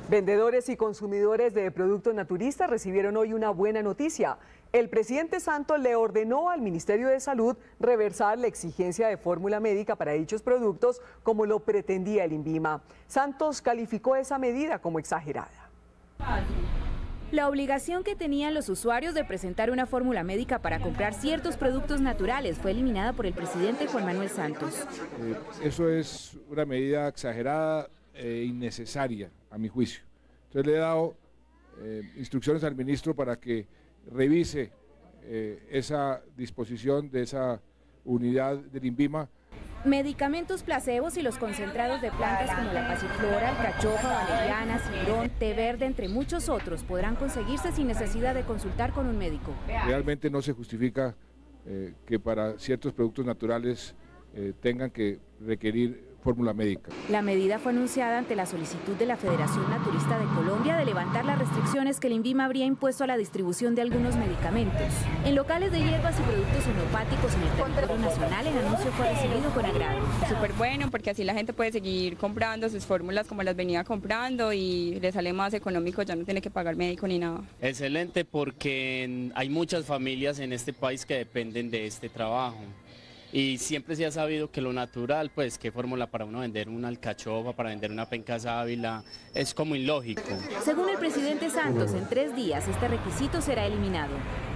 Vendedores y consumidores de productos naturistas recibieron hoy una buena noticia. El presidente Santos le ordenó al Ministerio de Salud reversar la exigencia de fórmula médica para dichos productos como lo pretendía el INVIMA. Santos calificó esa medida como exagerada. La obligación que tenían los usuarios de presentar una fórmula médica para comprar ciertos productos naturales fue eliminada por el presidente Juan Manuel Santos. Eso es una medida exagerada e innecesaria, a mi juicio. Entonces le he dado instrucciones al ministro para que revise esa disposición de esa unidad del INVIMA. Medicamentos placebos y los concentrados de plantas como la pasiflora, alcachofa, valeriana, cibrón, té verde, entre muchos otros, podrán conseguirse sin necesidad de consultar con un médico. Realmente no se justifica que para ciertos productos naturales tengan que requerir fórmula médica. La medida fue anunciada ante la solicitud de la Federación Naturista de Colombia de levantar las restricciones que el INVIMA habría impuesto a la distribución de algunos medicamentos. En locales de hierbas y productos homeopáticos en el territorio nacional, el anuncio fue recibido con agrado. Súper bueno, porque así la gente puede seguir comprando sus fórmulas como las venía comprando y le sale más económico, ya no tiene que pagar médico ni nada. Excelente, porque hay muchas familias en este país que dependen de este trabajo. Y siempre se ha sabido que lo natural, pues, qué fórmula para uno vender una alcachofa, para vender una penca sábila, es como ilógico. Según el presidente Santos, en 3 días este requisito será eliminado.